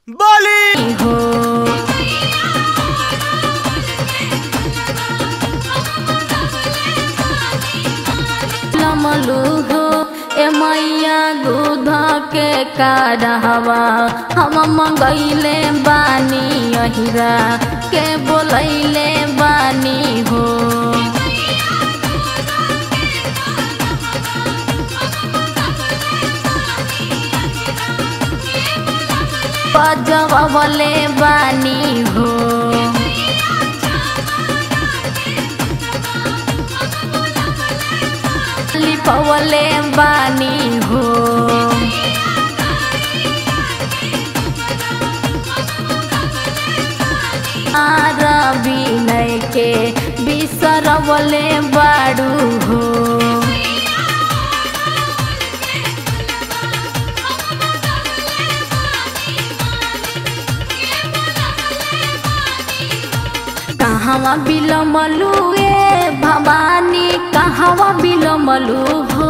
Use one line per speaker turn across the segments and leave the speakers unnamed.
बोली
हो लमलू हो ए मैया दूध के काढ़वा हम मंगैले बानी अहिरा के बोलैले बानी हो बजवले बानी हो लिपवले बानी हो विनय के बिसरवले बाड़ू हो कहवा बिलमलू ए भवानी कहवा बिलमलू हो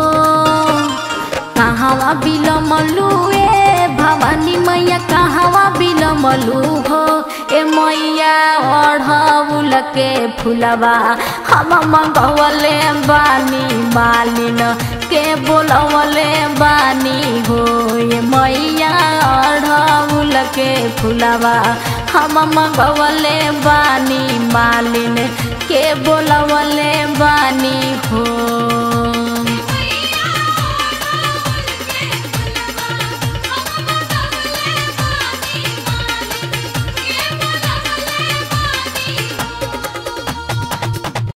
कहवा बिलमलू ए भवानी मैया कहवा बिलमलू हो ए मैया ओढ़ौल के फुलवा हम मंगवले बानी मालिन के बोलवले बानी हो ए मैया ओढ़ौल के फुलवा हम मंगवले बानी मालिन के बोलवले बानी हो।